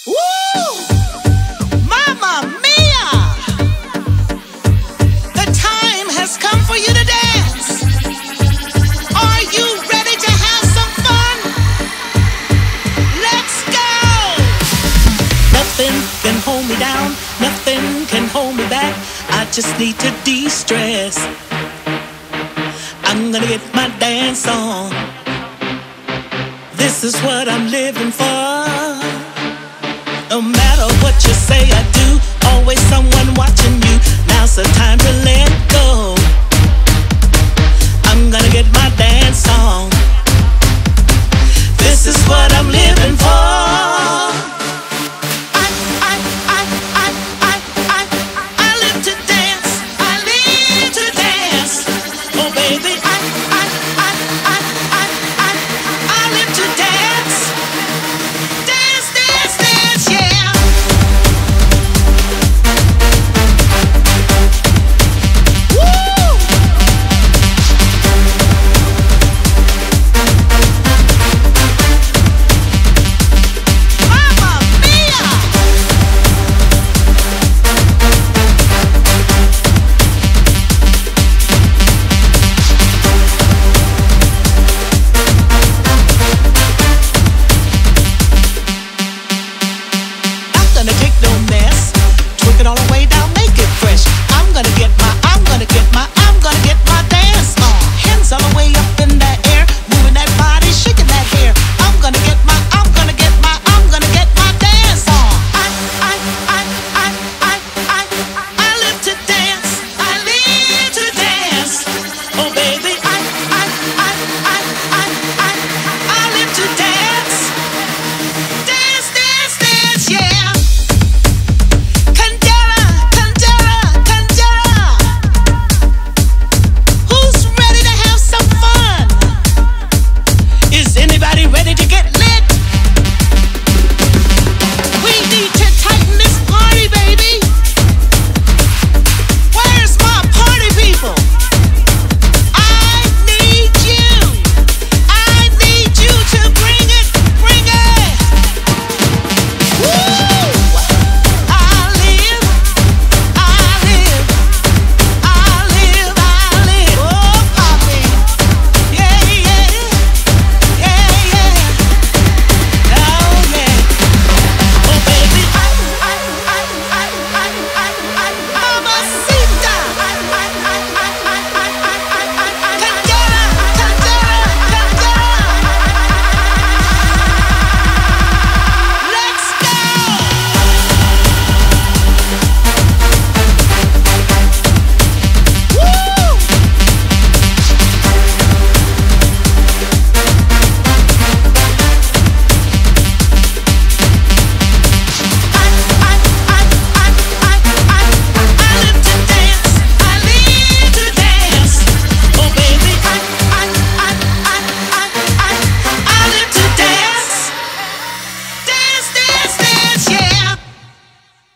Woo! Mamma mia! The time has come for you to dance. Are you ready to have some fun? Let's go! Nothing can hold me down, nothing can hold me back. I just need to de-stress. I'm gonna get my dance on. This is what I'm living for. No matter what you say I do, always someone watching you. Now's the time to let go. I'm gonna get my dance on. This is what I'm living for. I live to dance. I live to dance. Oh baby, I live to dance. Dance, dance, dance, yeah. Woo! Mamma mia! Not gonna take no mess. Twerk it all the way down, make it fresh. I'm gonna get